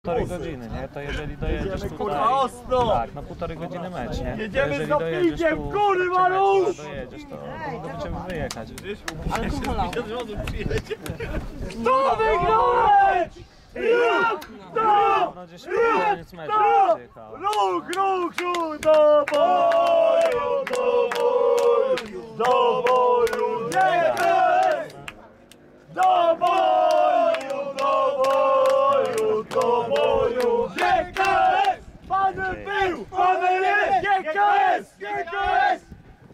Półtorej godziny, nie? To jeżeli dojedziesz tutaj... Tak, no półtorej godziny mecz, nie? Jedziemy z dopingiem, kurwa nóż! Dojedziesz, to będziemy wyjechać. Alkoholowo. Kto wygrałeś? Kto? No gdzieś koniec meczu przyjechał. Ruch, do boju, do boju, nie jest! Do boju, GKS! Panem był, panem jest, GKS! GKS!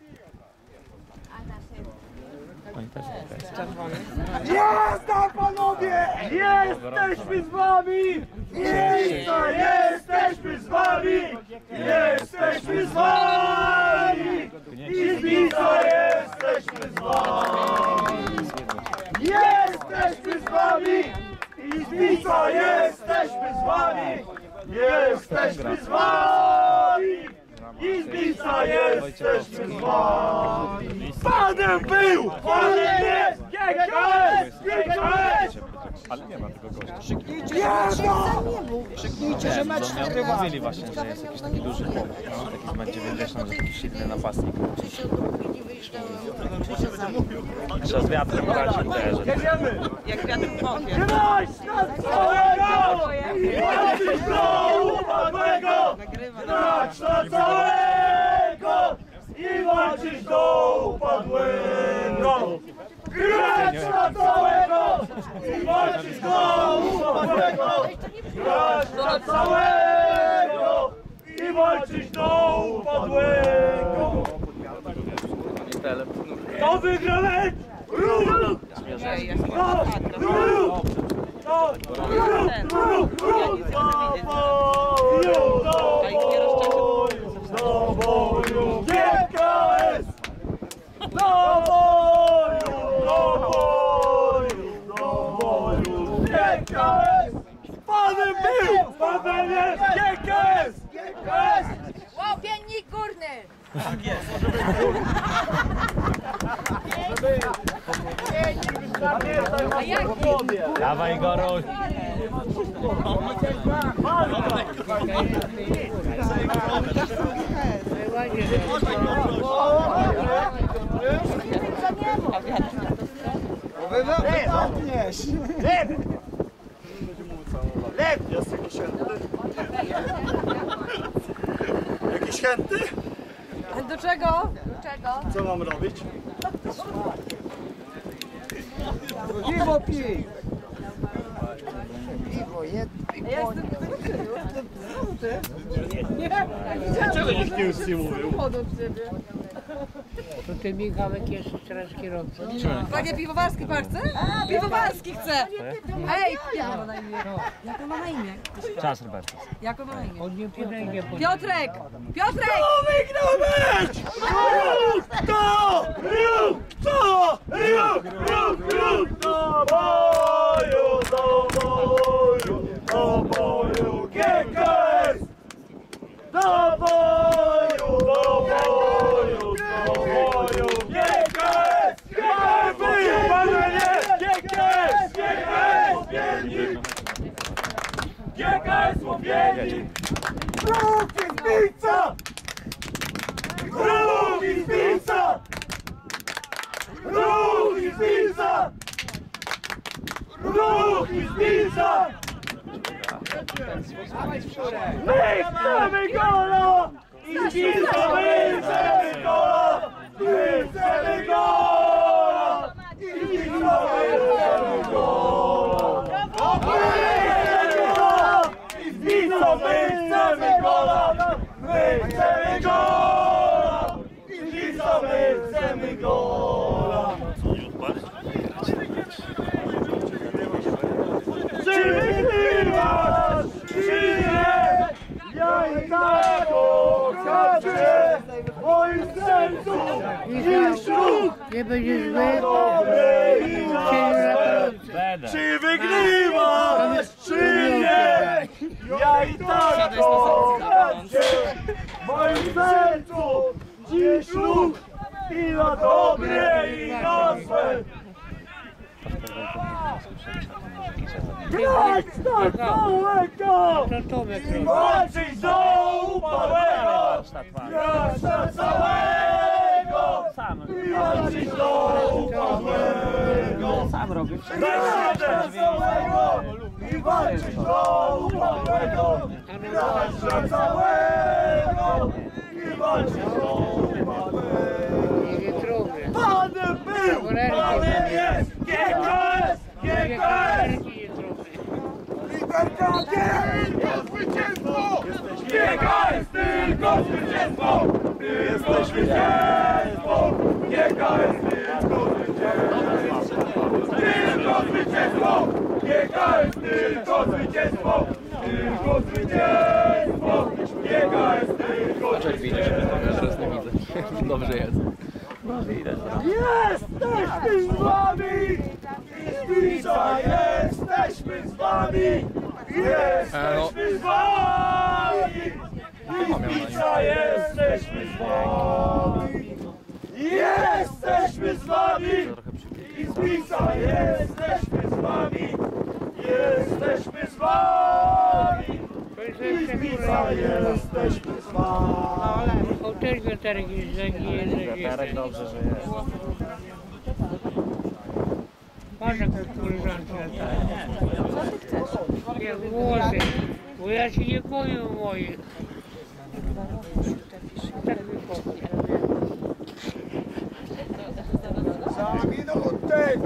Oni też jest. Jest tam, panowie! Jesteśmy z wami! Miejsca, jesteśmy z wami! Jesteśmy z wami! Izbica, jesteśmy z wami! Jesteśmy z wami! Izbica, jesteśmy z wami! Jesteśmy z wami! Izbica, jesteśmy z wami! Panem był! Panem jest! GKS! GKS! Ale nie ma tego gościa. Krzyknijcie, że mecz wygrywa. Mówili właśnie, że jest jakiś taki duży, no, taki z metr 90, taki silny napastnik. Trzeba z wiatrem grać w uderze. Jedziemy! Jak wiatr powie. Grać na całego! I walczyć do upadłego! Grać na całego! I walczyć do upadłego! Grać na całego! I walczyć do upadłego! Grać na całego! I walczyć do upadłego! Kto wygra mecz? Ruch! Do boju, GKS! Do boju, GKS! Panem był! Panem jest! GKS! GKS! Łopiennik górny! Tak jest! A jaki? Dawaj Goruś! Lew! Jest jakiś chętny? Jakiś chętny? Do czego? Do czego? Co mam robić? Piwo pij! Piwo, Dlaczego nikt nic nie mówił? To ty Michałek jeszcze teraz kierowca. Panie Piwowarski pan chce? Piwowarski chce! Ej, jak on ma na imię? Jak on ma na imię? Czas, Robert. Jak on ma na imię? On nie podejdzie po... Piotrek! Piotrek! Kto wygrał mecz? Ruch! Kto? Ruch! Kto? Ruch! Do boju, GKS! Do boju, GKS! Panem był, panem jest! GKS! GKS! GKS Łopiennik! Ruch i Zbica! Ruch i Zbica! Ruch i Zbica! Ruch i Zbica! My chcemy gola! I Zbica, my chcemy gola! My chcemy gola! I Zbica, my chcemy gola! I Zbica, my chcemy gola! My chcemy gola! I Zbica, my chcemy gola! Czy wygrywasz? Czy nie? Ja i tak kochacie w moim sercu dziś ruch Nie będzie zły, na dobre i na złe. Będę. Czy wygrywasz? Czy nie? Ja i tak kochacie w moim sercu dziś ruch i na dobre i na złe. Grać na całego! To Tomek I robi. walczyć do upadłego! Warsztat ma. Grać na całego! Sam. I walczyć do upadłego! Sam robi. Grać na całego! I walczyć do upadłego! Grać na całego! I walczyć do upadłego! Nie wietrowy. Panem był! Panem jest! GKS! GKS! Liberka tylko zwycięstwo! GKS tylko zwycięstwo! Tylko zwycięstwo! GKS tylko zwycięstwo! Tylko zwycięstwo! GKS tylko zwycięstwo! Tylko zwycięstwo! GKS tylko zwycięstwo! Teraz nie widzę. Dobrze jest. Jesteśmy z wami! Izbica, jesteśmy z wami! Jesteśmy z wami! Izbica, jesteśmy z wami! Jesteśmy z wami! Izbica, jesteśmy z wami! Jesteśmy z wami! Izbica, jesteśmy z wami! O, też wiaterek jest zagijany. Wiaterek dobrze, że jest. Patrz jak koleżanki latają. Nie, włosy. Bo ja ci nie powiem moich. Tak mi powiem. Za minutę!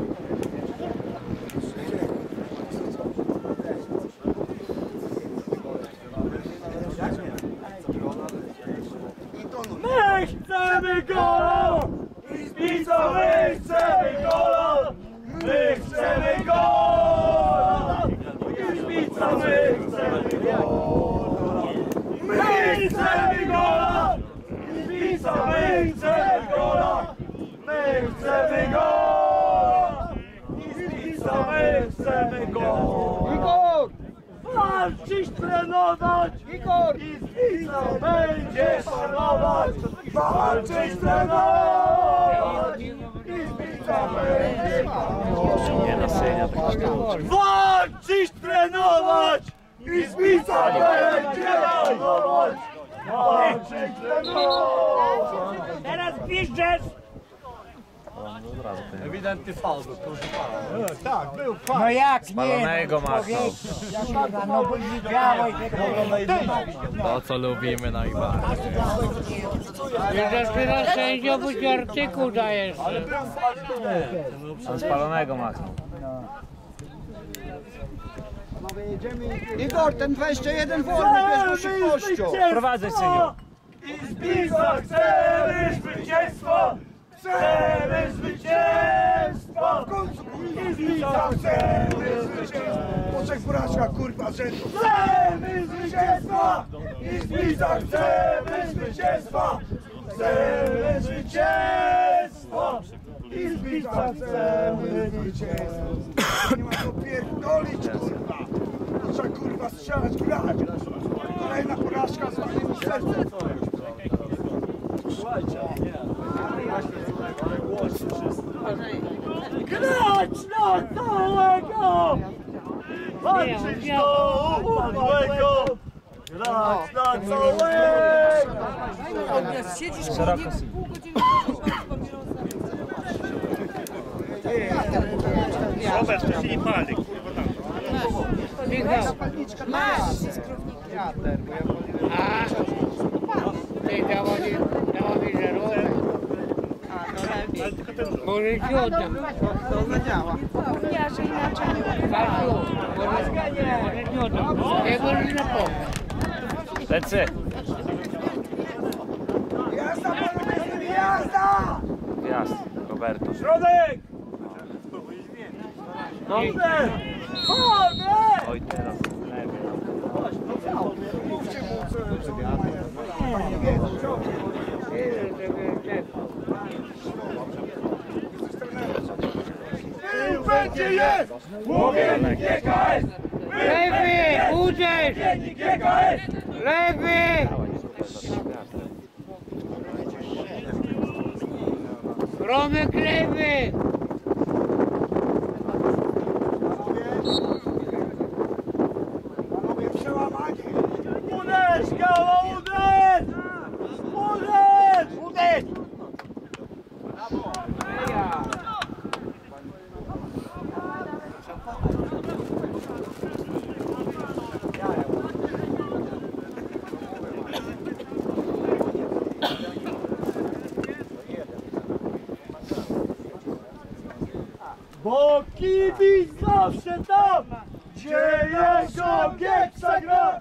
My chcemy gola! Izbica, my chcemy gola! My chcemy gola! Izbica, my chcemy gola! My chcemy gola! Izbica, my chcemy gola! My chcemy gola! Izbica, my chcemy gola! Igor! Walczyć, trenować! Igor! Izbica będzie szanować! Walczyć, trenować! Izbica będzie Nie na synia. walczyć, trenować! Izbica będzie szanować! Walczyć, trenować! Teraz piszesz! Od razu ten. Ewidentny faul, tak, był faul. No jak nie? Spalonego machnął. No bo widziałeś. To co lubimy najbardziej. Jak zaczynasz sędziowy ci artykuł dajesz. On spalonego machnął. Igor, ten 21 wolny, bierz go szybkością. Prowadzę, syniu. Izbica, chcemy zwycięstwa! Chcemy zwycięstwa! Izbica, chcemy zwycięstwa! Poczek porażka, kurwa, rzędu! Chcemy zwycięstwa! Izbica, chcemy zwycięstwa! Chcemy zwycięstwa! Izbica, chcemy zwycięstwa! Nie ma co pierdolić, kurwa! Trzeba, kurwa, strzelać, grać! Kolejna porażka z moim sercem! Grać na całego! Walczyć do upadłego! Grać na całego! Odbierz, siedzisz koło niego pół godziny. Robert, to się nie pali, kurwa tam. Michał, Masz! ty dała mi żarówkę. Może ci oddam. Zapomniała, że inaczej nie Kasiu, może ci oddam. Nie możesz na pomoc. Lecy. Jazda, panowie, jazda! Gwiazd. Roberto. Środek! No. Chodź! Oj, teraz. Będzie jest! Łowiennik GKS! Lewy, uderz! Łowiennik GKS! Lewy! Romek lewy! Uderz, Gała, uderz! Uderz! Uderz! Bo kibic zawsze tam, gdzie jego Gieksa gra.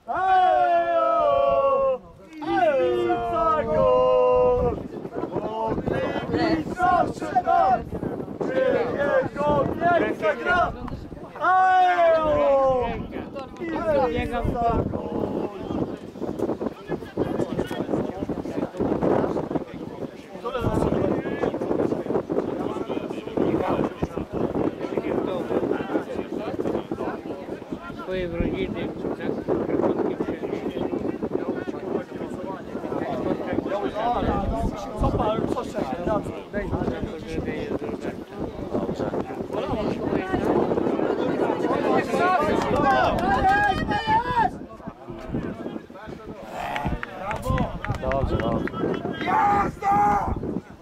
Ejo! Kibica go! Bo kibic zawsze tam, gdzie jego Gieksa gra. Ejo! Kibica go! Swoje rodziny, tak? Krakowskie Co pan, co się Dobrze, dobrze. Jazda!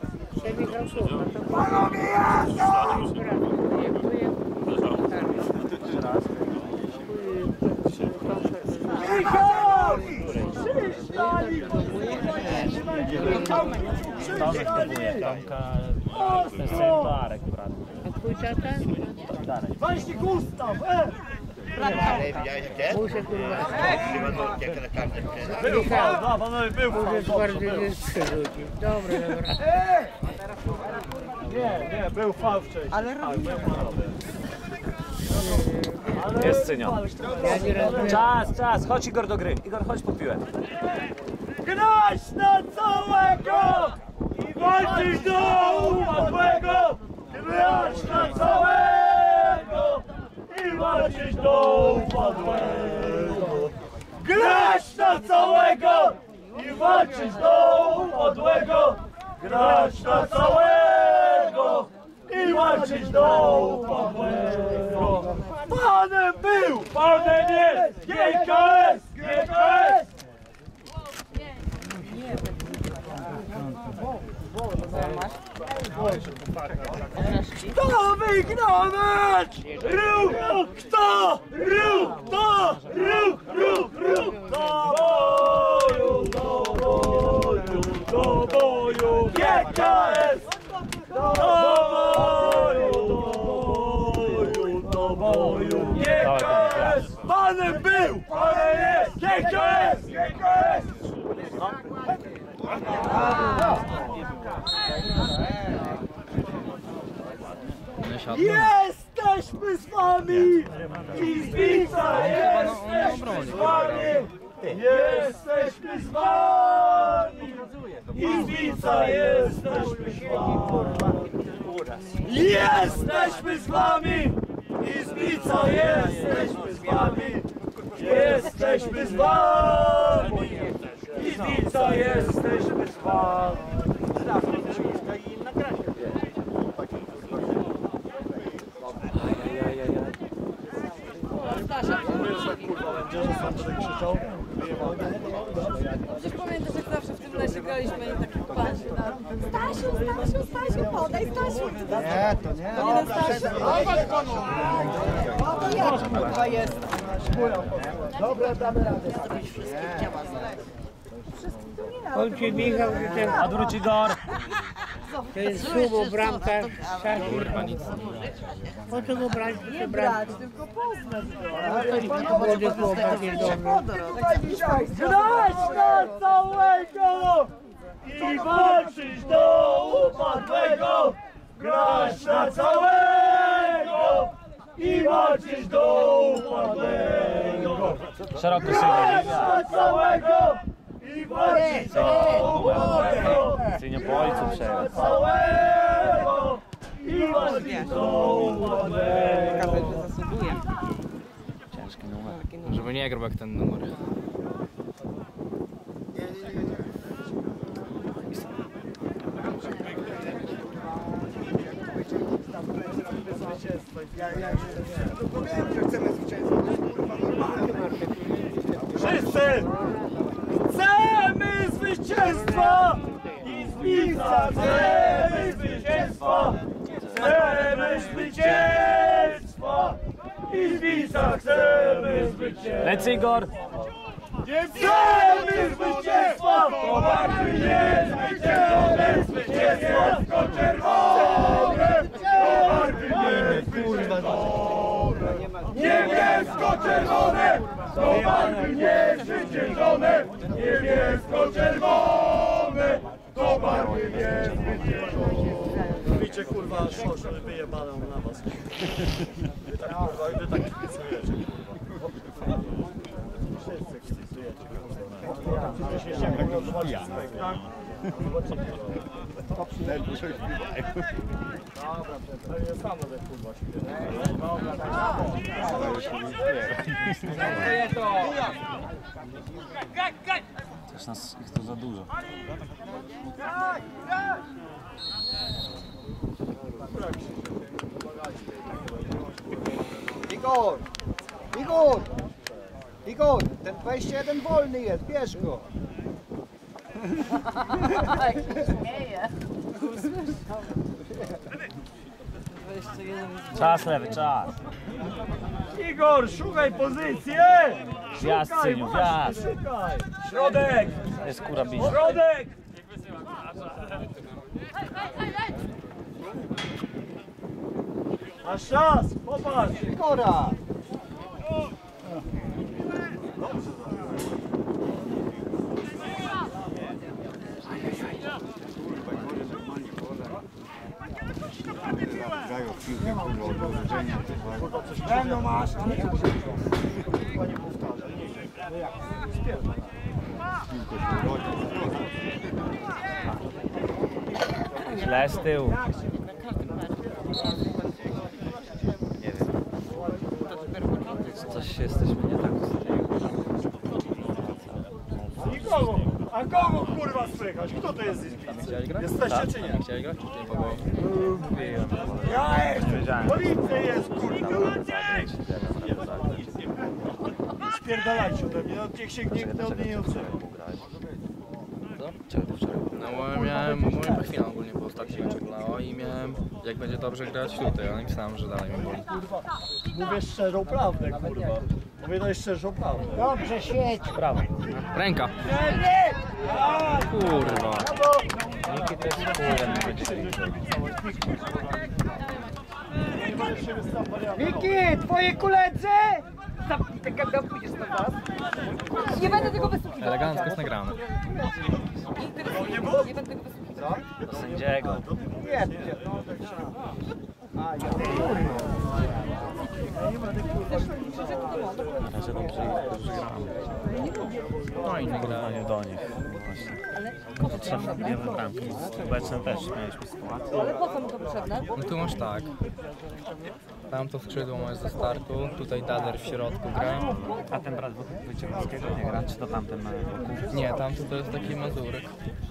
Panowie, jazda! Tomek próbuje, Tomka, to jest syn Darek, brat. A twój tata? Darek. Weź Gustaw, Muszę kurwa. Był fał, da, panowie, był fał. Muszę bardziej ze 3 ludzi. Dobra, dobra. Nie, był fał wcześniej. Jest Cynio. Ja nie rozumiem. Czas, chodź Igor do gry. Igor, chodź po piłę. Grać na całego i walczyć do upadłego! Grać na całego i walczyć do upadłego! Grać na całego i walczyć do upadłego! Grać na całego i walczyć do upadłego! Panem był, panem jest! GKS! GKS! Kto wygra mecz? Ruch! Kto? Ruch! Kto? Ruch! Ruch! Ruch! Do boju! Do boju! Do boju! GKS! Do boju! Do boju! Do boju! GKS! Panem był! Panem jest! GKS! GKS! Jesteśmy z wami! Izbica, jesteśmy z wami! Jesteśmy z wami! Izbica, jesteśmy z wami! Jesteśmy z wami! Izbica, jesteśmy z wami! Jesteśmy z wami! Izbica, jesteśmy z wami! Przecież pamiętasz, jak zawsze w tym lesie graliśmy i taki pan się na... Stasiu, podaj, Stasiu! Nie, to nie. To nie ten Stasiu? To ja kurwa jest. Dobra, damy radę. Chodźcie Michał, że ten... Odwróć Igor. To jest sumo, bramka, Stasiu. Kurwa, nic. Po co go brać? Nie brać, tylko poznać. Młody chłopak jest dobry. Grać na całego i walczyć do upadłego! Grać na całego i walczyć do upadłego! Szeroko Grać Cynio. na całego i walczyć do upadłego! Cynio po ojcu przejął. Na całego i walczyć do upadłego! Ciężki numer. Żeby nie grał jak ten numer. Wszyscy! zwycięstwa! I Zbica chcemy zwycięstwa! Chcemy zwycięstwa! I Zbica chcemy zwycięstwa! Lecz Igor! Chcemy zwycięstwa! To barwy niezwyciężone! Zwycięstwo tylko czerwone! To barwy niezwyciężone! Niebiesko-czerwone! To barwy niezwyciężone! Niebiesko-czerwone! To barwy niezwyciężone! Widzicie kurwa szorze wyjebane na was. Wy tak kurwa, wy tak kibicujecie kurwa. Wszyscy kibicujecie kurwa. To jest samo, że kurwa Też nas ich to za dużo. Igor! Igor! Igor! Ten 21 wolny jest, bierz go! Czas lewy, czas. Igor, szukaj pozycję! Wjazd, Szukaj, Cyniu, właśnie, wjazd. szukaj! Środek! To jest kura bicia. Środek! Masz czas, popatrz! Igora! Grają w piłkę, kurwa, od uderzenia. Pewno masz, ale chyba nie powtarza. Źle z tyłu. Nie wiem. Coś jesteśmy nie tak ustawieni. Nikogo! A kogo kurwa słychać? Kto to jest z Izbicy? Jesteście czy nie? Chcieli grać? Czy nie mogło? Ja jestem! Policja jest kurwa! Spierdalajcie ode mnie, no niech się nikt od niej nie odzywa. Czego ty wczoraj? No bo miałem, moja chwila ogólnie po ostatnim meczu bolało i miałem, jak będzie dobrze grać tutaj, ale myślałem, że dalej mi boli. Kurwa, mówię szczerą prawdę, kurwa. Mówię najszczerszą prawdę. Dobrze, świeć! Prawo. Ręka! Kurwa! Niki to jest chujem, nie będzie. Miki, twoje koledzy! Zapnij te kagam, pójdziesz na was. Nie będę tego wysłuchiwać. Elegancko jest nagrane. Nie będę tego wysłuchiwać. Do sędziego. Nie, no tak się. A, ja Na razie dobrze już gramy. No i nie W gra. porównaniu do nich. Właśnie. Potrzebne dwie bramki. Obecne też mieliśmy sytuację. Ale po co mu to potrzebne? No tu masz tak. Tam to skrzydło masz ze startu, tutaj Dader w środku gra. A ten brat Wojciechowskiego nie gra? Czy to tamten na boku? Nie, tamto to jest taki Mazurek.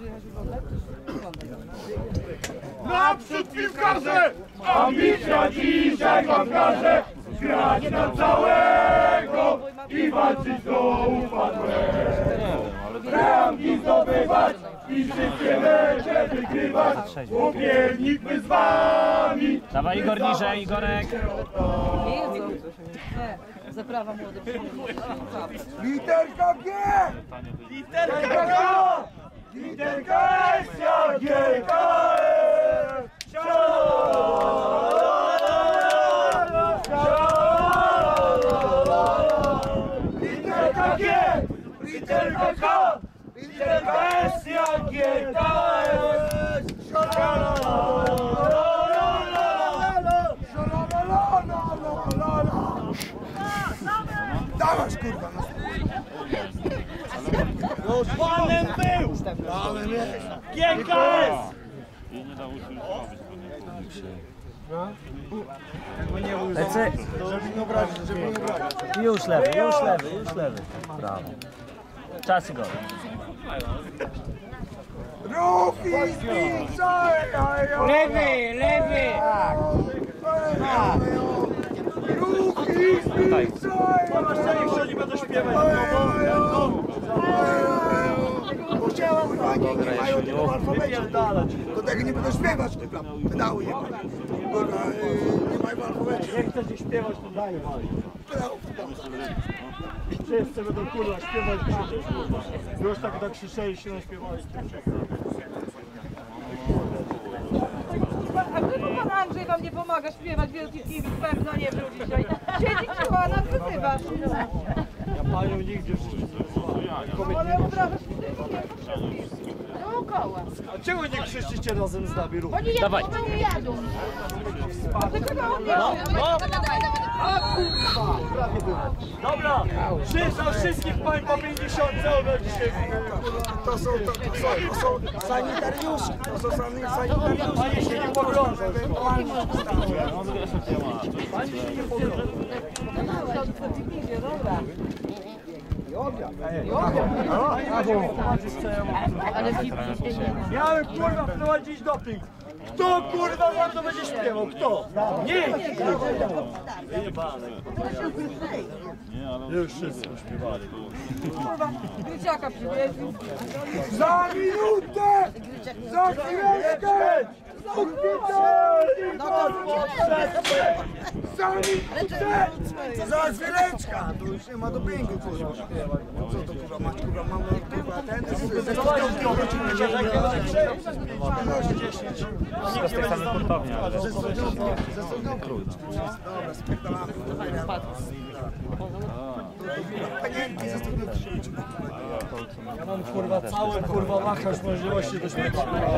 Naprzód piłkarze! Ambicja dzisiaj wam każe! Grać na całego i walczyć do upadłego! Bramki zdobywać i wszystkie mecze wygrywać! Upiernijmy z wami! Dawaj Igor niżej, Igorek! Nie jedzą. Nie. Zaprawa młody. Literka G! Literka G! Literka S! GKS! Literka G! Literka K! Literka S! GKS! Dawać kurwa! Panem był! Panem jest! GKS! Lecy! Żeby nie obrazić, żeby nie obrazić. Już lewy, już lewy, już lewy. Brawo. Czas Igor. Ruchy zbliżają! Lewy, lewy! Ruchy zbliżają! Zobaczcie, niech oni będą śpiewać. Chciałem nie mają tego w alfabecie. Do tego nie będą śpiewać, kurwa. Pedały nie mają. Kurwa, nie mają w alfabecie. Jak chcecie śpiewać, to daj wali. Pedałów. Wszyscy będą kurwa śpiewać, krzyczeć. Już tak nakrzyczeliście, naśpiewali. A czemu pan Andrzej wam nie pomaga śpiewać Wielki Kibic? Pewno nie był dzisiaj. Siedzi czuła, a nas wyzywasz. Ja panią nigdzie w życiu nie wyzwałem. Ale obrażasz mnie. Dookoła. A czego nie krzyczycie razem z nami ruch? Dawaj. A dlaczego on nie Dobra, za wszystkich pań po 50 euro dzisiaj. To są sanitariusze. To są sanitariusze. Pani się nie pogrąża. Pani się nie pogrąża. Dobra. Miałem kurwa wprowadzić doping. Kto kurwa za to będzie śpiewał? Kto? Nie! Wyjebane. Już wszyscy śpiewali. Kurwa, Gryciaka przywieźli. Za minutę! Za chwileczkę! Za minutę! Za chwileczkę! To już nie ma dopingu, kurwa. Co to kurwa, ma kurwa, mam kurwa ten... Z tej samej hurtowni, ale... Ze studniówką. Dobra, spierdalamy. Panienki ze studniówki. Ja mam kurwa cały kurwa wachlarz możliwości do śpiewania.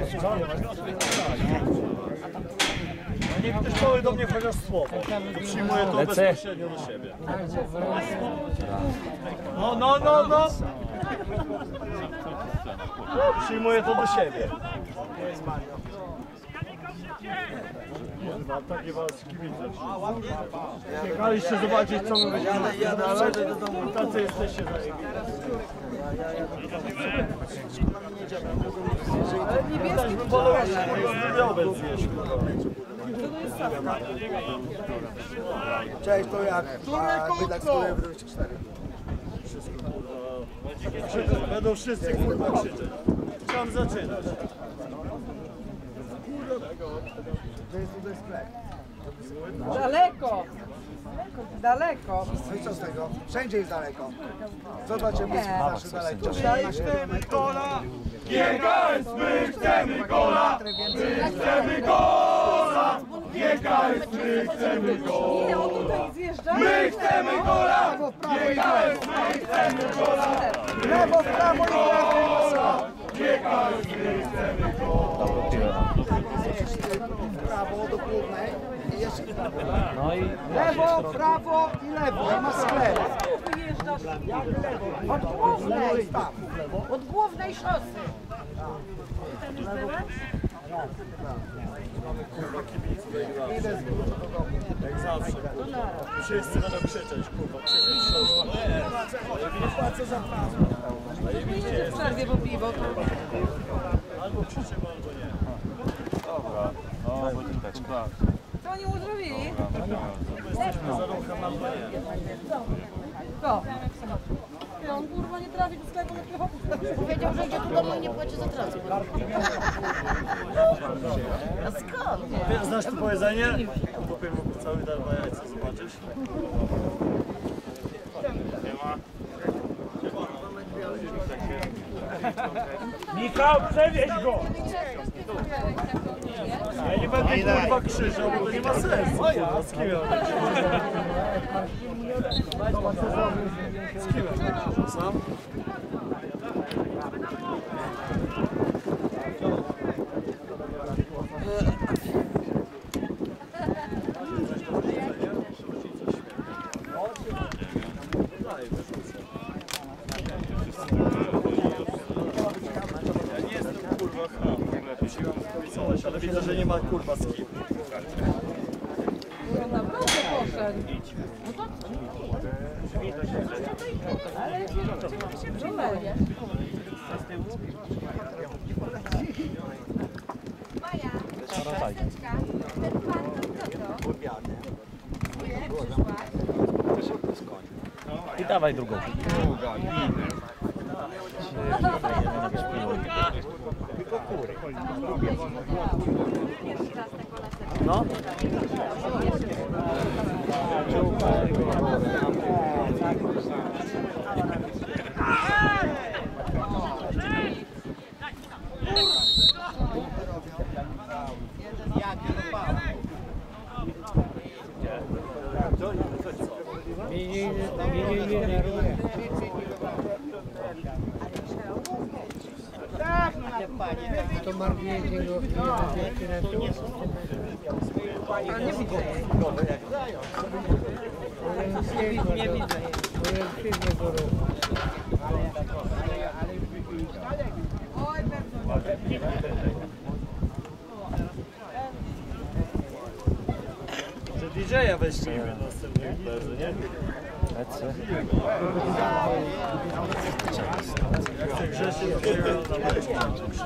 Niech ktoś powie do mnie chociaż słowo. Przyjmuję to bezpośrednio do siebie. No. Przyjmuję to do siebie. Kurwa, takie walczki widzę. Biegaliście zobaczyć, co my będziemy. Tacy jesteście za nimi. Ale niebieski Bym wolał jeszcze zdrowiec zjeść. Cześć, to jak? Wydać swoje 24. Będą wszyscy kurwa krzyczeć. Chciałem zaczynać. To jest sklep. daleko. Daleko. No i co z tego? Wszędzie jest daleko. Zobaczymy, jest nasze daleko. Chcemy gola! GKS, my chcemy gola! My chcemy gola! GKS, my chcemy gola! Nie, on tutaj zjeżdża. My chcemy gola! GKS, my chcemy gola! Lewo, w prawo i w lewo! GKS, my chcemy gola! W prawo do głównej i jeszcze w prawo. No i Lewo, prawo i lewo. I ma sklep. Wyjeżdżasz. Od głównej. Tam. Od głównej szosy. Jak zawsze. Wszyscy będą krzyczeć, kurwa, krzyczeć. Nie płacę za prawo. Nie w przerwie, bo piwo. Albo krzyczymy, albo nie. dobra, no wodniczka. Co oni mu zrobili? Jesteśmy za ruchem albo nie. Co? On kurwa nie trafi do sklepu na piechotę. Powiedział, że idzie tu do mnie i nie płaci za transport. A skąd? Znasz to powiedzenie? Kupię mu cały dar na jajce, zobaczysz? Michał, przewieź go! Ja nie będę kurwa krzyżał, bo to nie ma sensu. Kurwa, z kim ja Z kim ja krzyżał? Sam? Ale widzę, że nie ma kurwa z kim. On naprawdę poszedł. Ale numer. Maja, Seseczka, ten pan to I dawaj drugą. To marknięcie go. Nie widzę. Nie widzę. Oj, Że DJ-a weźmiemy następnej imprezy, nie? Lecę. Jak ten Grzesiek przyjechał na mecz.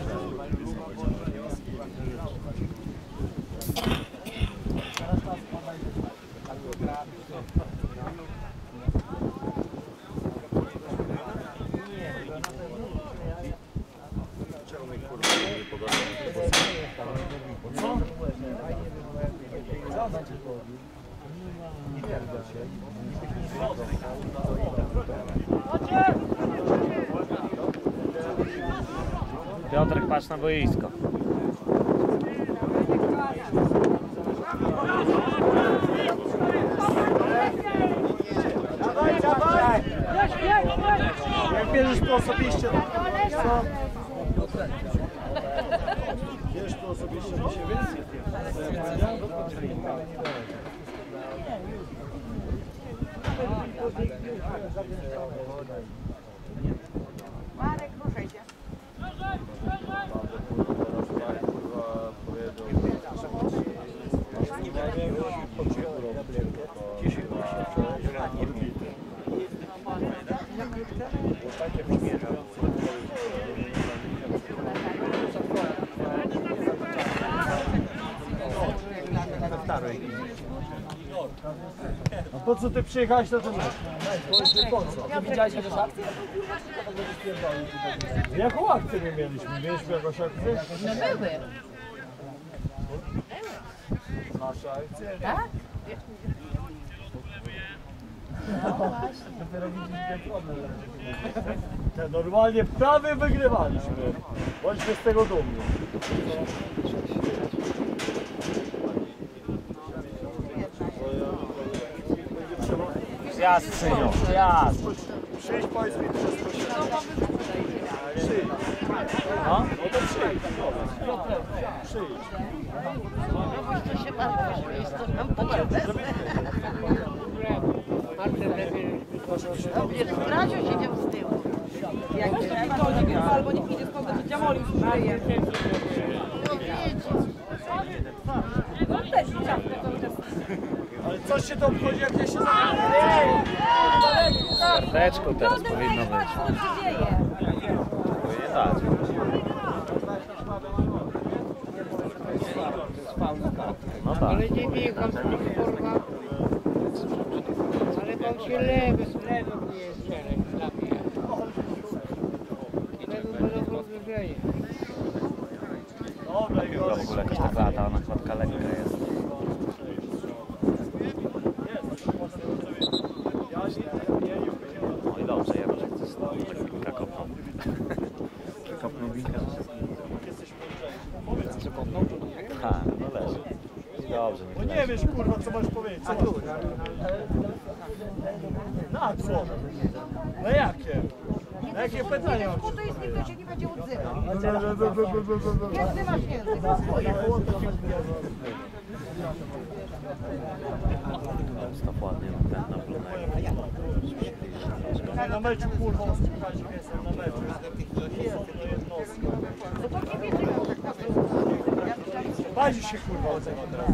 Piotrek, patrz na boisko. Dawaj, dawaj! Jak bierzesz po osobiście, co? Bierzesz po osobiście, to się więcej. Marek, ruszaj się. A po co ty przyjechałeś na ten mecz? Powiedz mi po co? Widziałeś chociaż akcję? Jaką akcję my mieliśmy? Mieliśmy jakąś akcję? No były. Nasza akcja? Tak? Te normalnie prawie wygrywaliśmy. Bądźmy z tego dumni. Zjazd, synu, zjazd. Przyjdź, powiedz mi, przyjdź. No? No to przyjdź. Przyjdź. To się bardzo śmieje, to nam potrzebne. Wiesz, Kradzio siedział z tyłu. Jak taki kozik, albo niech idzie skąd to dziamoli już kryje. No wiecie. No też ciapkę to jest. Ale coś się to obchodzi, jak ja się Teczką teraz powinno być. Co się dzieje? Powinien dać. No tak. Ale nie biegam z tym kurwa. Ale tam się lewy mnie jest szereg dla mnie. Lewy było zbliżenie. Dobra, i Piłka w ogóle jakaś tak lata, nakładka lekka jest. No i dobrze, ja może chcesz kilka kopnął. Kopnął winkę. Powiedz, Ha, no leży. Dobrze, bo nie wiesz, kurwa, co masz powiedzieć. Co masz powiedzieć? Na co? Na jakie? Na jakie pytania mam? To jest nikt, kto się nie będzie odzywał. Jak ty masz język? Stop ładnie na ten, na brudnego. Na meczu, kurwa, słuchajcie, jestem na meczu. No to nie wiecie, jak tak Bardziej się, kurwa, odzywa teraz.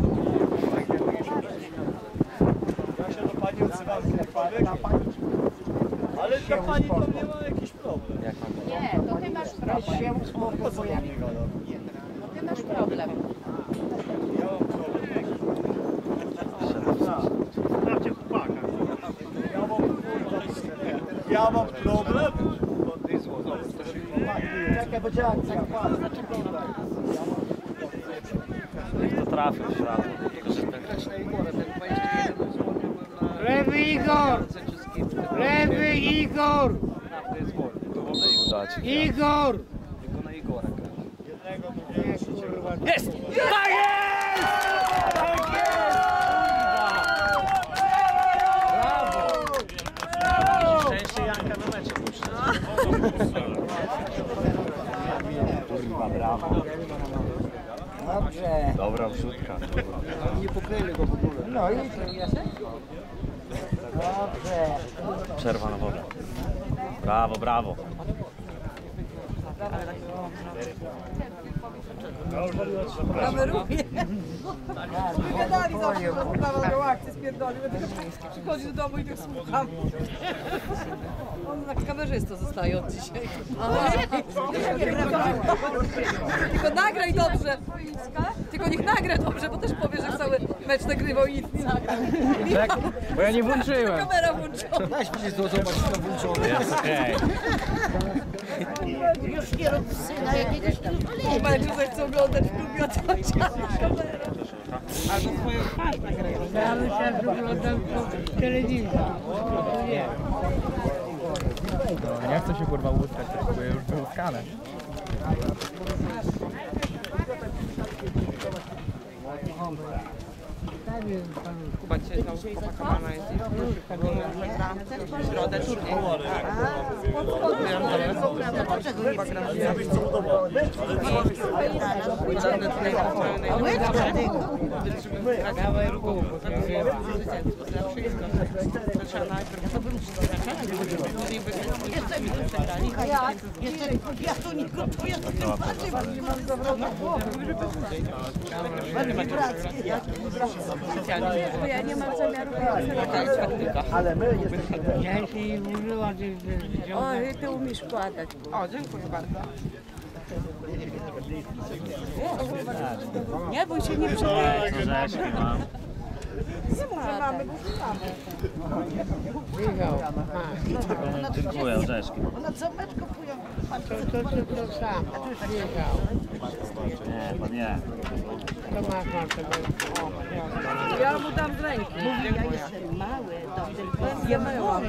Ja się do pani odzywam kiedykolwiek, ale dla pani to nie ma jakiś problem. Jak mam Nie, to ty masz problem. Po co ja nie gadam? No ty masz problem. Ja mam problem. Ja mam problem? Czekaj, będzie akcja. Niech to trafi w światło. Tylko, że ten Lewy Igor! Lewy Igor! udać. Igor! Tylko na Igora. Jednego, drugiego, trzeciego. Jest! Tak jest! Tak jest! Brawo! Szczęście Janka na meczu puszczać. Kurwa, brawo. Dobra wrzutka. Nie pokryli go w ogóle. No i... Dobrze. Przerwa na wodę. Brawo, brawo. Kameruje. Wygadali zawsze, że sprawa do akcji spierdolił. Przychodzi do domu i tak słucham. On tak kamerzysta zostaje od dzisiaj. Tylko nagraj dobrze. Tylko niech nagra dobrze, bo też powie, że cały mecz nagrywał i nic nie nagrał. Bo ja nie włączyłem. Kamera włączona. Weź mnie zobaczyć na włączone. Jest okej. Już nie rób syna jakiegoś tu Meczu zechce oglądać w klubie, a to kamera. Ja myślałem, że oglądam to telewizję. To nie. No, nie chcę się kurwa łuskać, bo już był łuskane. Kuba cię tam chłopaka jest i w środę turniej. Ja tu nie gotuję, to tym bardziej, bo nie mam zawrotu głowy. Ja nie mam zamiaru Ale my jesteśmy... Ja się jej użyła tych Oj, ty umiesz kładać. O, dziękuję bardzo. Nie bój się, nie przejmuj. Orzeszki mam. Nie może mamy, bo nie mamy. Michał, Dziękuję, orzeszki. Ona co mecz kupują. to samo. Michał, Nie, pan nie. to masz tego. Ja mu dam z ręki. Ja jestem mały, to tylko Ja małam.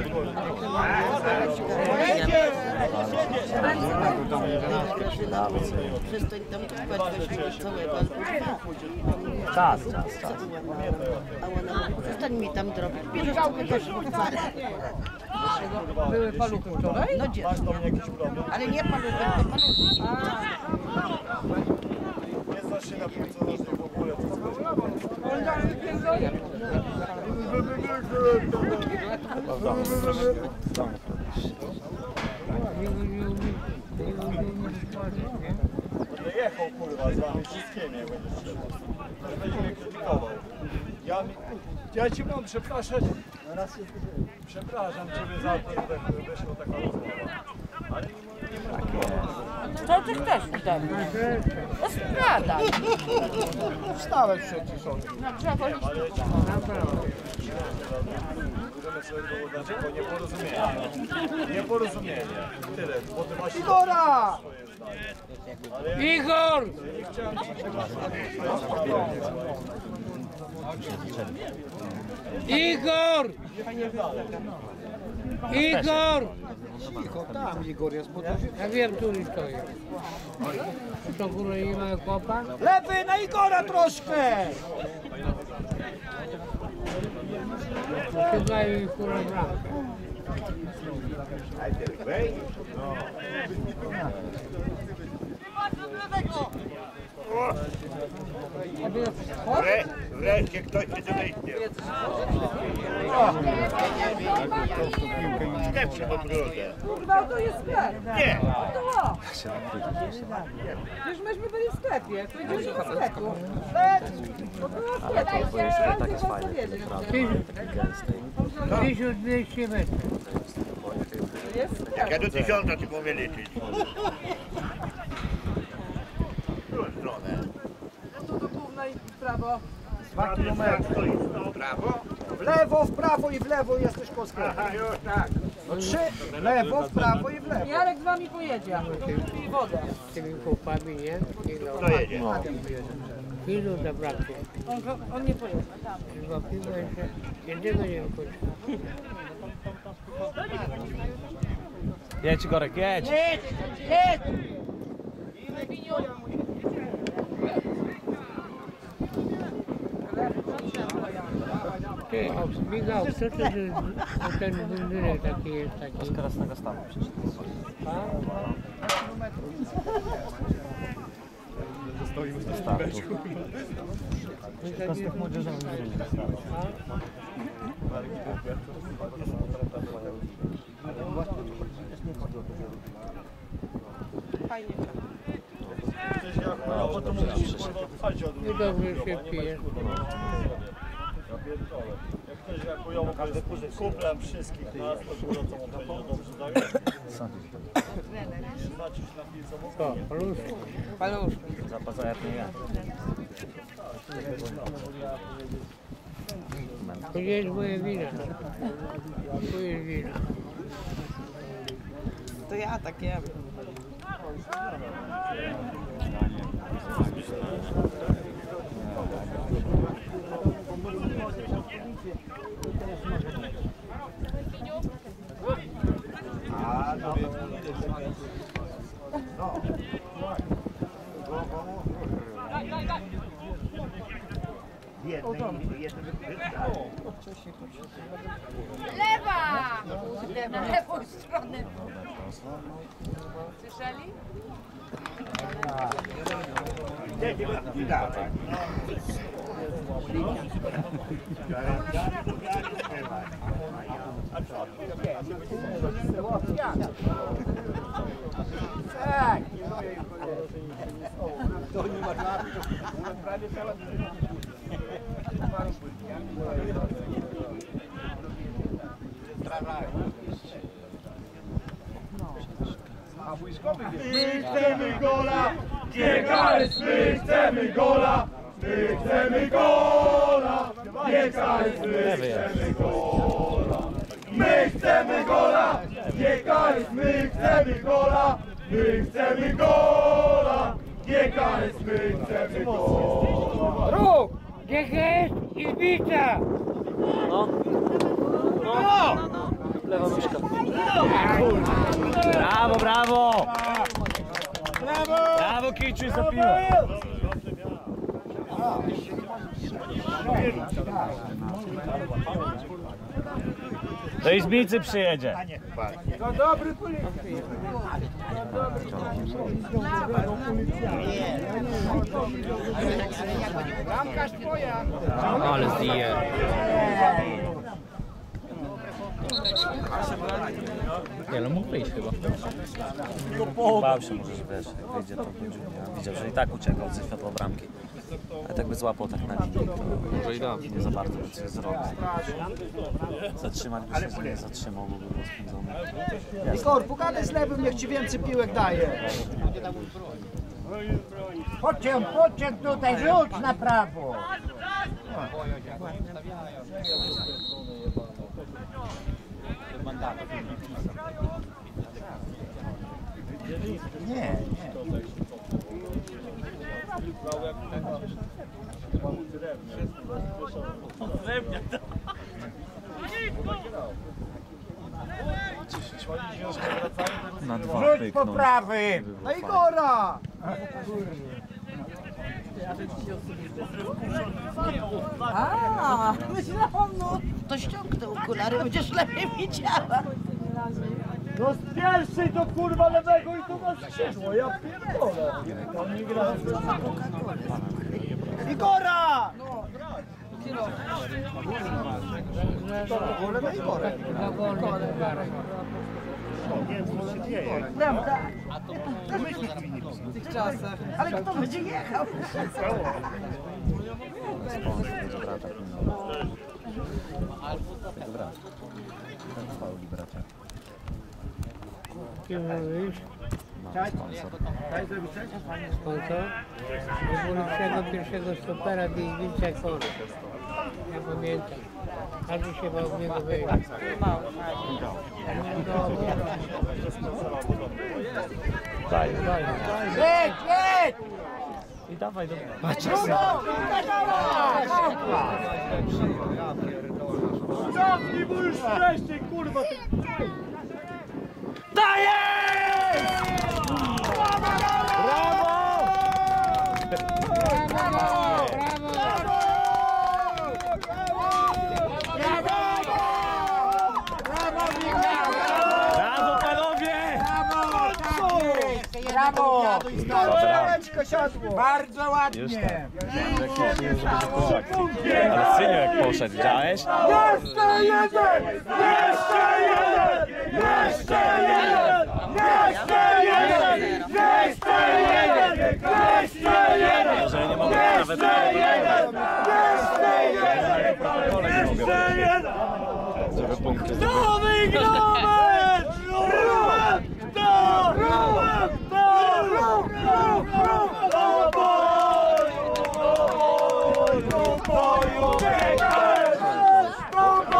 przestań tam kupać weźmiego całego albo dwa. Czas. A ona mówi, przestań mi tam drobić. Bierzesz tylko też wcale. Były paluchy wczoraj? No dziecko. Ale nie paluchy, tylko paluchy. Nie znasz się na piłce nożnej w ogóle. Nie jechał kurwa z wami wszystkimi, jak będziesz trzeba. Będzie mnie krytykował. Ja ci mam przepraszać. Przepraszam ciebie za to, że tak wyszła taka rozmowa. Ale Co ty chcesz ode mnie? No spradaj. Wstałeś przecież on. Na drzewo liść. możemy sobie dołożyć tylko nieporozumienie. Nieporozumienie. Tyle. Bo ty masz Igora! Igor! Nie chciałem ci Igor! Igor! Cicho, tam Igor jest, bo to... Ja wiem, który to jest. To góry nie ma kopa? Lewy na Igora troszkę! Chyba i kurwa bramkę. Wreszcie ktoś się domyślił. Lepszy pod brodę. Kurwa, to jest sklep. Nie. To. Już myśmy byli w sklepie. Powiedzieliśmy do sklepu. To było w sklepie. To jeszcze tak jest fajne. 1200 metrów. Jak ja do 1000 ci powiem liczyć. W stronę. Tu do gówna i w prawo. 2 kilometry. Prawo? W lewo, w prawo i w lewo jesteś koło sklepu. Aha, już tak. No 3, w lewo, w prawo i w lewo. Jarek z wami pojedzie. I wodę. Z tymi chłopami, nie? Kto jedzie? Ilu zabrakło? On nie pojedzie. Chyba piwo jeszcze jednego nie wychodzi. Jedź Gorek, jedź! Ty, Michał, co to jest ten bundynek taki jest taki? Krasnego stanu przecież. Stoimy w startu. Z tych młodzieżowych Fajnie. No, bo to mówisz, chodź od mnie. Dobrze się pije. Ja pierdolę. Jak ktoś jak chujowo kuplem wszystkich nas, to kurwa co mu powiedzieć, dobrze daje? Znaczysz na piłce Co? Paluszki. Paluszki. Zapaza jak nie ja. To nie jest moje wina. To jest wina. To ja tak jem. Lewa! Na lewą stronę. Słyszeli? To nie ma żartu. A wojskowy My chcemy gola! GKS, my chcemy gola! My chcemy gola! GKS, my chcemy gola! My chcemy gola! GKS, my chcemy gola! My chcemy gola! GKS, my chcemy gola! Ruch! GKS i Zbica! Lewa myszka. Brawo, brawo! Brawo! Brawo, Kiczu, za piłę. Do Izbicy przyjedzie. To dobry polityk. Bramkarz twoja. Ale zje. Nie, no mógł wyjść chyba. Bał się może, że wiesz, jak wyjdzie to będzie. Widział, że i tak uciekał ze światła bramki. A tak by złapał tak na linii, to Może i dobrze. nie za bardzo by coś zrobił. Zatrzymać by się nie zatrzymał, bo by był spędzony. Igor, pogadaj z lewym, niech ci więcej piłek daje. Chodźcie tutaj, rzuć na prawo. Nie. Na dwa Rzuć po pyknął. prawym. Na Igora! A, myślałam, no. To ściągnę okulary, będziesz lepiej widziała. No z pierwszej do kurwa lewego i tu na skrzydło, ja pierdolę. On nie gra. Igora! Kilo. Wolę na Igora. Prawda? W tych czasach. Ale kto będzie jechał? Kim mówisz? Sponsor? Najlepszego pierwszego stopera Izbica Kory. Ja pamiętam. Każdy się bał w niego wejść. Daj. Jedź! I dawaj do... Zamknij, bo już wreszcie, kurwa! Brawo, panowie! Brawo! Strzeleczko siadło! Bardzo ładnie! Już tak. Ale Syniu jak poszedł, widziałeś? Jeszcze jeden! Jeszcze jeden! Jeszcze jeden! Jeszcze jeden! Jeszcze jeden! Jeszcze jeden! Że nie mogę nawet... Jeszcze jeden! Jeszcze jeden! Żeby punkty Kto wygrał mecz? Ruch! Kto? Ruch! Kto? Ruch! Do boju! Do boju! Do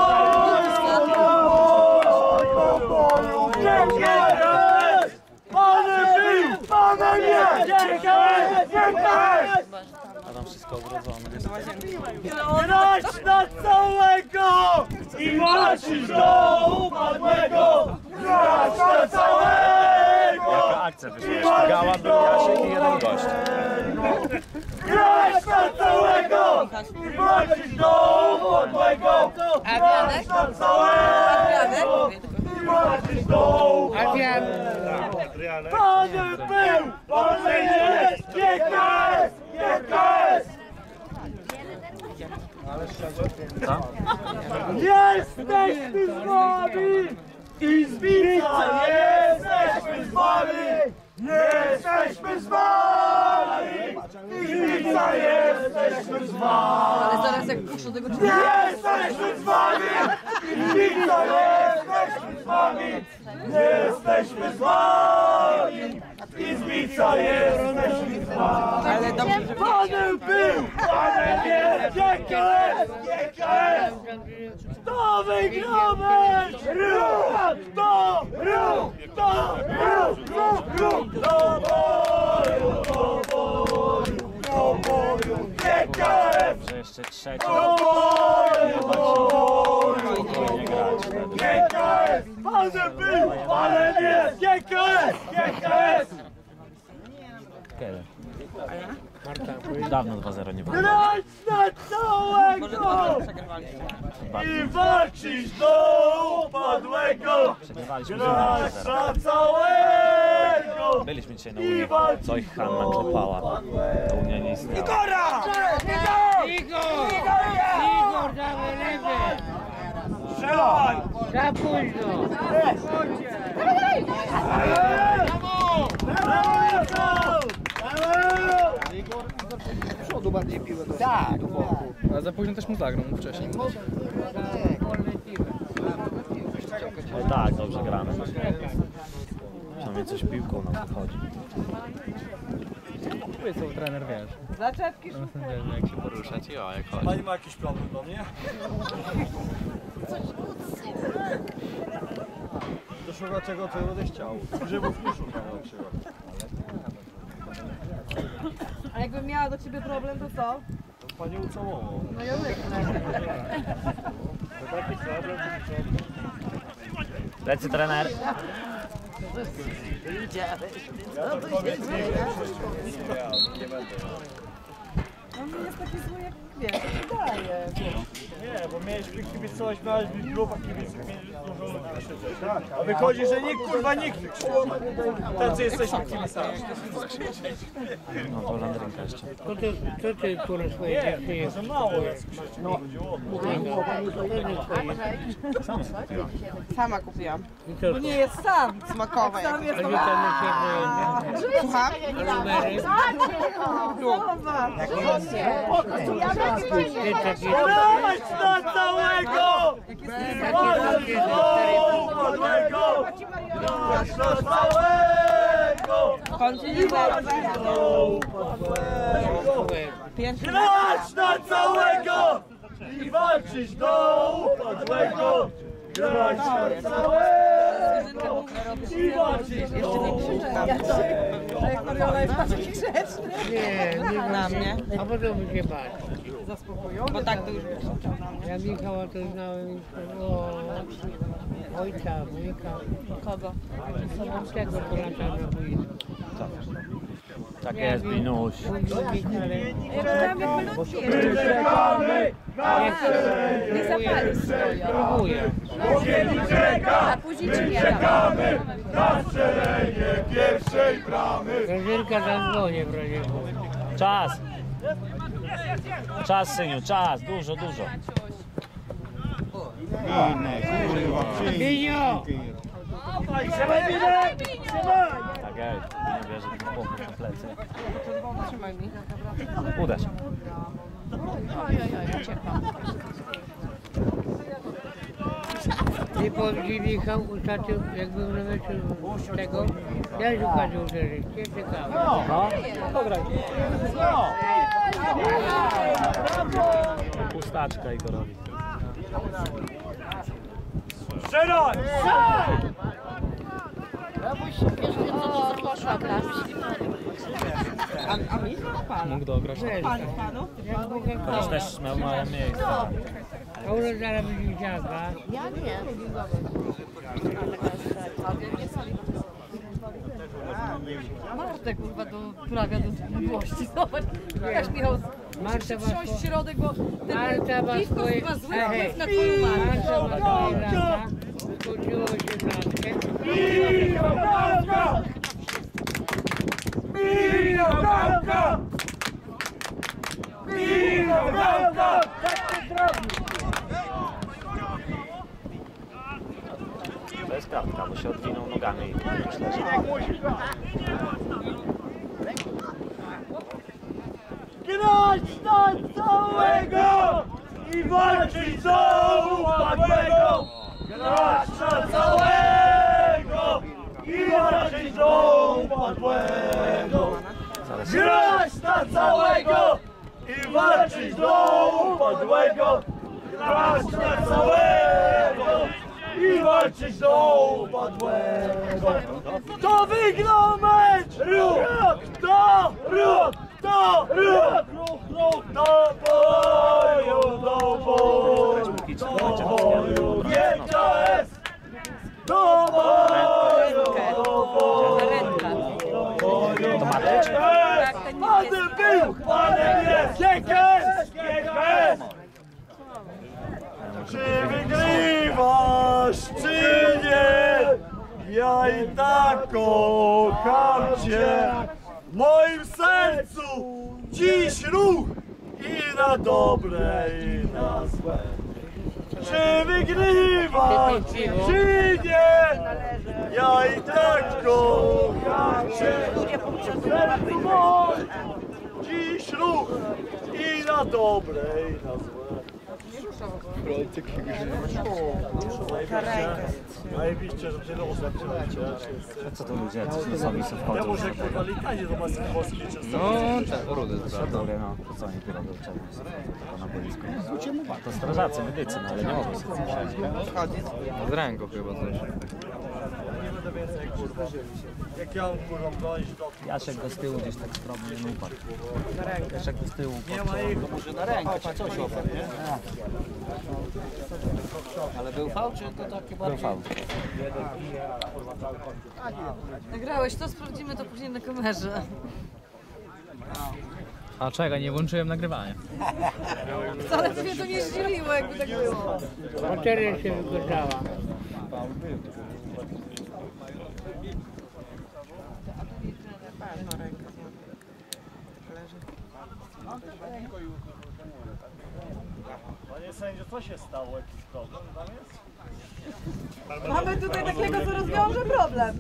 boju! Pane był! Pane nie! A tam wszystko odrodzone. Grać na całego i walczyć do upadłego! Grać na całego! Jaka akcja wyszła? Gała, był Jasiek i jeden gość. Grać na całego i walczyć do upadłego! Grać na całego i walczyć do upadłego! Pane był! Pane jest! GKS! GKS! Jesteśmy z wami! I Zbica! Jesteśmy z wami! Jesteśmy z wami! I Zbica! Jesteśmy z wami! Ale zaraz jak puszczę tego Jesteśmy z wami! I Zbica! Jesteśmy z wami! Jesteśmy z wami! I Zbica! Jesteśmy z wami! Ale dobrze, Panem był! Panem jest! GKS! GKS! Kto wygrał mecz? Ruch! Kto? Ruch! Kto? Ruch! Ruch! Ruch! Do boju! Do boju! Do boju! GKS! Że jeszcze trzeci. Do boju! Do boju! Spokojnie grać wtedy. GKS! Panem był! Panem jest! GKS! GKS! Kiedy? Dawno 2-0 nie było. Grać na całego! I walczyć do upadłego! Przegrywaliśmy Grać 0-0. na całego! Byliśmy dzisiaj na Unii, co ich Hanna klepała. To Unia nie istniała. Igora! Igor, dawaj lewy! Strzelaj! Za późno! Z przodu bardziej piłę do boku. Ale za późno też mu zagrał wcześniej. Ale tak, dobrze gramy. Przynajmniej coś piłką nam wychodzi. Co trener wiesz? Zaczepki Jak się poruszać i o, jak chodzi. Pani ma jakiś problem do mnie? To szuka czego ty będę chciał. Grzybów nie szukam na przykład. A jakbym miała do ciebie problem, to co? To pani ucałował. No ja łyknę. To taki problem, Lecy trener. On jest taki zły jak wiesz, wydaje. Nie, bo mieliśmy kibicować, miałeś być grupa kibiców, mieliśmy dużo ludzi krzyczeć. A wychodzi, że nikt, kurwa, nikt nie krzyczy. Tacy jesteśmy kibicami. No to Landrynka jeszcze. Co ty kurwa swoje dziewczyny? Za mało jest krzyczy. No. Sam kupiła. Sama kupiłam. To nie jest sam. Smakowe. Sam jest A to gdzie tam się Słucham? numery? Grać na całego! Walczyć do upadłego! Grać na całego! I walczyć do upadłego! Grać na całego! I walczyć do upadłego! Grać na całego! I walczyć do upadłego! Jak Mariola jest taki grzeczny. Nie, Na mnie. A po co by się bać? Zaspokojony. Bo tak to już krzyczał na mnie. Ja Michała to znałem już ojca, wujka. Kogo? Tego po latach na boisku. Tak jest, Binuś. Czekamy na szeregi! Nie zapali swoje. Próbuję. Ogień czeka! A później ci nie Czekamy na szeregi pierwszej Rożynka zadzwonię w razie. Czas! Czas, syniu, czas, dużo, dużo. Binio! Dawaj, trzymaj minę! Trzymaj! Tak, ej, nie bierze ten chłopak na plecy. Trzymaj mi. Uderz. Ojojoj, uciekam. I Michał ostatnio, jak był na meczu tego, ja już ukazał uderzyć. Nie czekałem. No, dobra. Pustaczka Igorowi. Strzelaj! Mógł dograć. Chociaż też miał małe miejsce. A u nas zaraz będzie dziadka. Ja nie. Martę kurwa do praga do miłości. Zobacz, wiesz Michał, Marta wsiąść w środek, bo Marta ten ma piwko swoje... chyba zły Hej, wpływ na twoją markę. Marta ma swoje lata. Skończyło się bratkę. To jest kartka, bo się odwinął nogami i myślę, że... Grać na całego i walczyć do upadłego! Grać na całego i walczyć do upadłego! Grać na całego i walczyć do upadłego! Grać na całego i walczyć do upadłego! Kto wygrał mecz? Ruch! Kto? Ruch! Do boju, do boju, GKS! Do boju, do boju, panem był, panem jest, GKS! GKS! Czy wygrywasz, czy nie? Ja i tak kocham cię. W moim sercu dziś ruch i na dobre i na złe. Czy wygrywasz, czy nie? Ja i tak kocham cię. W sercu moim dziś ruch i na dobre i na złe. Najbliższe, że cię losem A co to ludzie? Coś losowi sobie wchodzą. ja może kurwa litanie do Maski Polskiej często. No, tak, rudy Dobry, no. To co oni tu robią? Czemu jest tylko na boisku? To strażacy, medycy, no ale nie mogą sobie coś. Z ręką chyba coś. Nie będę więcej kurwa. Jak ja mam kurwa bronić to... Jaszek go z tyłu gdzieś tak skromnie nie upadł. Jaszek go z tyłu. Nie ma ich. Może na rękę, czy coś nie? Ale był fał, czy to takie bardziej... Był Nagrałeś to, sprawdzimy to później na kamerze. A czekaj, nie włączyłem nagrywania. Wcale mnie to nie zdziwiło, jakby tak było. Bateria się wykorzała. Panie sędzio, co się stało? Jakiś problem tam jest? Mamy tutaj takiego, co rozwiąże problem.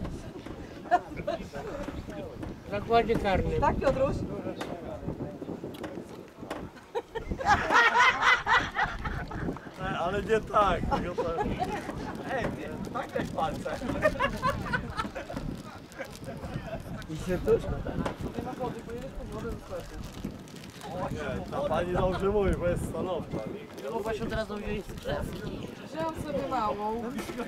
W zakładzie karnym. Tak, Piotruś? Ale nie tak. Ej, tak jak palce. Nie, ta pani dobrze mówi, bo jest stanowcza. Mogłaś od razu wziąć skrzewki. Wziąłem sobie małą.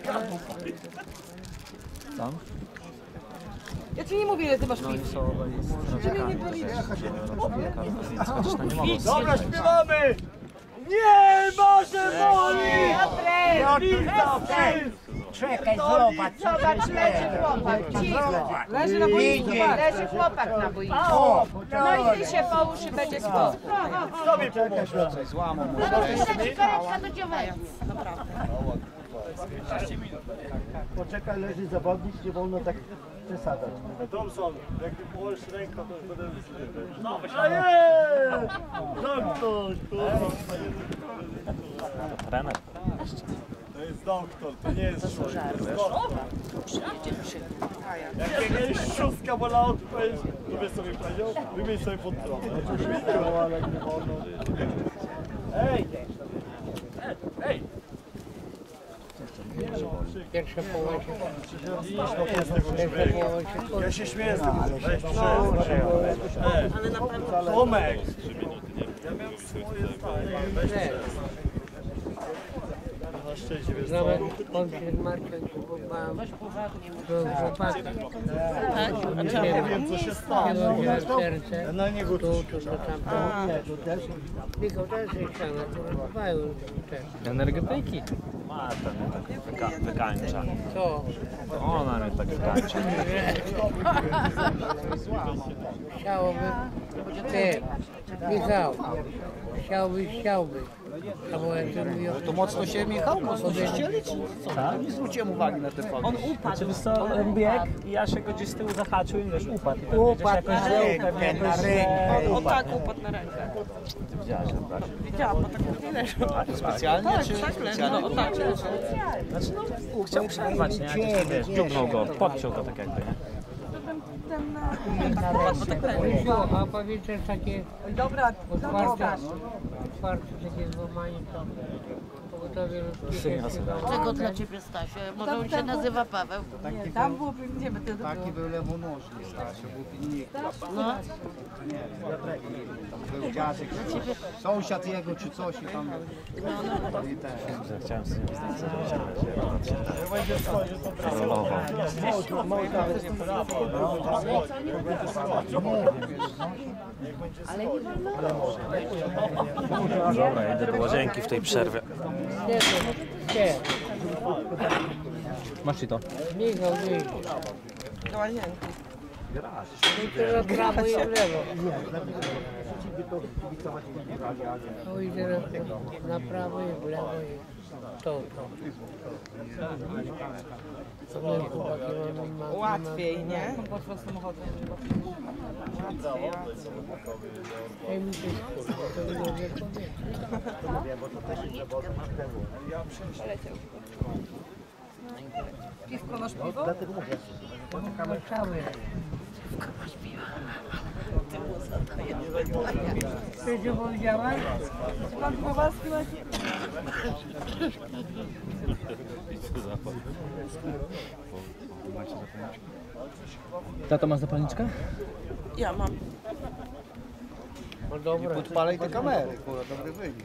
Co? Ja ci nie mówię, ile ty masz No i piw. są obaj strażakami, którzy robili karę pozycji, chociaż no nie mogą Dobra, śpiewamy! Nie może boli! Pizza Czekaj, zobacz, Zobacz, leży chłopak, cicho. Leży na boisku, patrz. Leży chłopak na boisku. No i ty się połóż i będzie spokój. Kto mi pomoże? Coś złamał, Zaraz karetka do dziewczęcy. Naprawdę. Poczekaj, leży zawodnik, nie wolno tak przesadzać. Thompson, jak ty położysz rękę, to już będę wstydził. A nie! Zamknąć, kurwa. Trener. To jest doktor, to nie jest człowiek, to jest doktor. Jak jakieś szóstka bolała, to powiedz, to wiesz co mi powiedział? Wymień sobie pod drogę. Ale nie wolno. Ej! Ej! Pierwsze połowa się... Ja się śmieję z tego, weź Ale na pewno... Tomek! Ja miałem swoje zdanie. Na szczęście, wiesz co? Nawet ojciec Marcin mam do chłopaka. Nie wiem co się stało. Serce, Na niego tu, tam. Tylko też się chciał, dbają też. Energetyki. Ma ten tak wykańcza. Co? Ona mnie tak wykańcza. Chciałoby, ty, Michał, chciałbyś. Albo jak to mówią, To mocno się Michał, mocno się ścieli, czy co? Nie zwróciłem uwagi na te fakt. On upadł. Znaczy, wiesz co, on biegł i ja się go gdzieś z tyłu zahaczył i wiesz, upadł. I pewnie gdzieś jakoś żył, pewnie jakoś On tak upadł na rękę. Ty widziałaś, tak? Widziałam, bo tak nie leżał. Specjalnie, czy Tak leżał, no tak leżał. Znaczy, no, chciał przerwać, nie? Jakoś, wiesz, dziubnął go, podciął go tak jakby, nie? a powiedz, że takie Dobra, otwarte takie złamanie, to pogotowie Czego dla ciebie, Stasiu? Może on się nazywa Paweł? nie, tam było, nie wiem, to Taki był lewonożny, Stasiu, był pilnik. No. Był dziadek, sąsiad jego czy coś i tam... I ten. Że chciałem z nim rolował. Dobra, idę do łazienki w tej przerwie. Nie, Masz i to. Michał, Do łazienki. teraz prawo i w lewo. No i teraz na prawo i w lewo i to. Co my chłopaki mamy? Łatwiej, nie? po prostu samochodem. Ej, mi się skurwa, to nie wiem powiedzieć. Piwko, masz piwo? Cały. Ty co powiedziałaś? Czy pan piwowarski macie? Tato, masz zapalniczkę? Ja mam. No dobra. Odpalaj te kamery, kurwa, dobry wynik.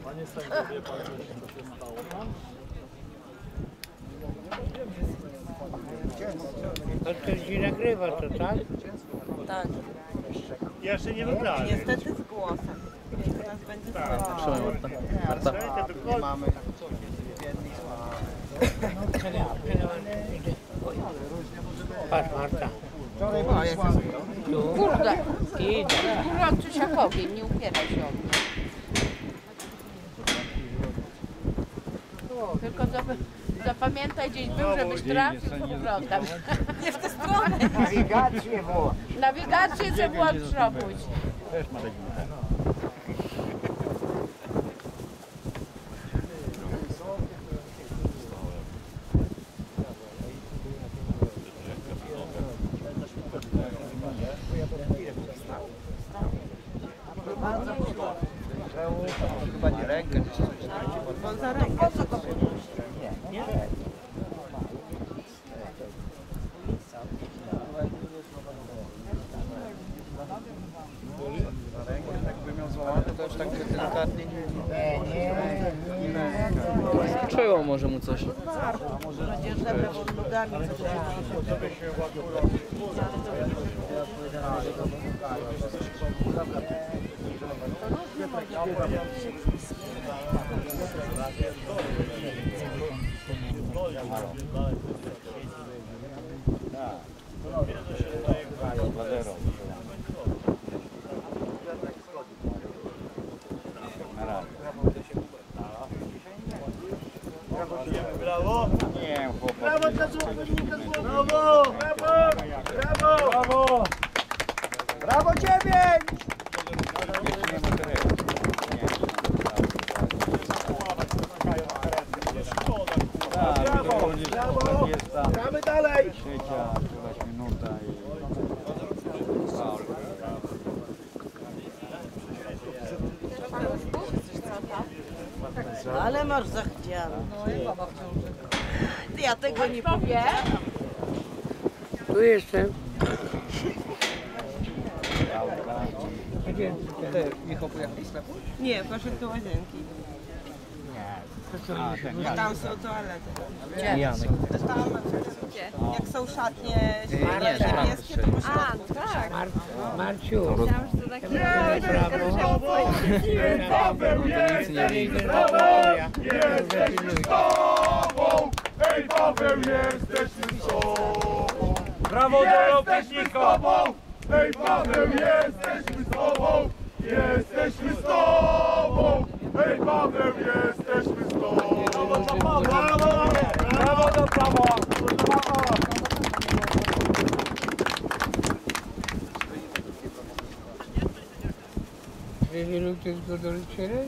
To ktoś ci nagrywa to, tak? Tak. Jeszcze nie wygrałem. Niestety z głosem. Teraz będzie słabo. Trzymaj, Marta. Marta. Mamy Patrz Marta. Kurde. Kurwa, Krzysiak ogień, nie upieraj się od mnie. Tylko zapamiętaj, gdzieś był, żebyś trafił z powrotem. Nie w tę stronę. Nawigację było. Nawigację ze włącz robić. Chyba nie rękę, czy coś. On za rękę. Jakby miał złamane, to już tak delikatnie Skoczyło może mu coś. Przecież zebrał pod nogami, co się Brawo! 9! Brawo, brawo! Gramy dalej! Trzecia, któraś minuta i... Ale masz zachciane. No i baba w ciąży. Ja tego nie powiem. Tu jestem. Nie, poszedł do łazienki. Tam są toalety. Tam, jak są szatnie niebieskie, to po środku. Tak. Marciu. Myślałam, że to takie... Paweł, jesteśmy z tobą! Hej, Paweł, jesteśmy z tobą! Brawo do robotników! Hej, Paweł, jesteśmy z tobą! Jesteśmy z tobą! Hej, Paweł, jesteśmy z tobą! Brawo, brawo do Pawła! Dwie minuty z godoliczerem?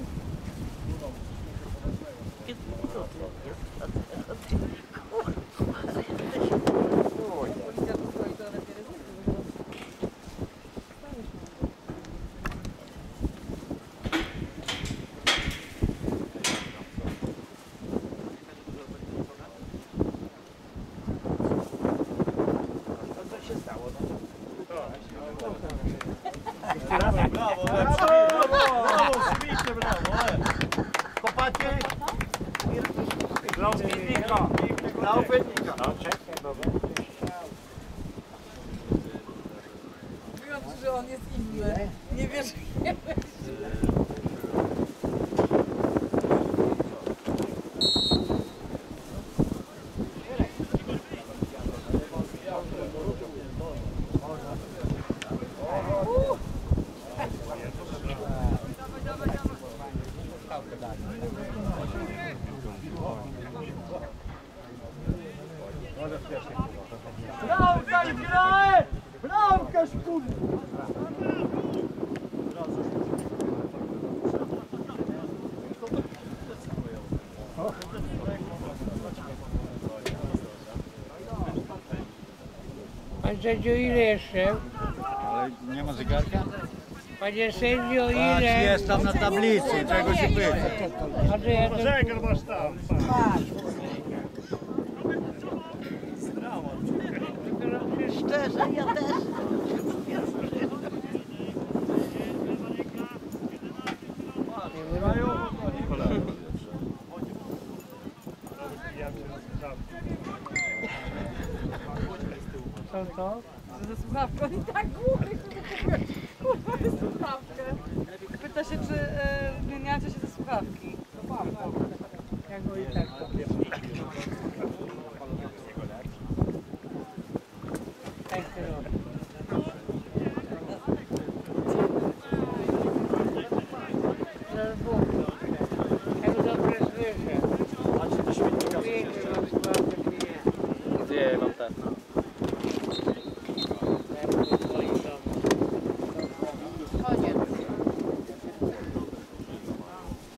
Brawo, brawo, śmiejcie, brawo! Kopacie? Dla upiętnika! Dla upiętnika! Mówiłam ci, że on jest inny. Nie wiesz, nie wiesz. Bramka i graj! Bramka szkód! Pan sędzio, ile jeszcze? Ale nie ma zegarka? Panie sędzio, Patrz, ile? jest tam na tablicy, czego się pyta. A to ja to... Zegar masz tam. Szczerze, ja też. Co to? Ze słuchawką i tak góry. Kurwa, ze słuchawkę. Pyta się, czy zmieniacie się ze słuchawki. Ja go i tak powiem. Tak to robię. Ja go dobrze słyszę. Gdzie mam te?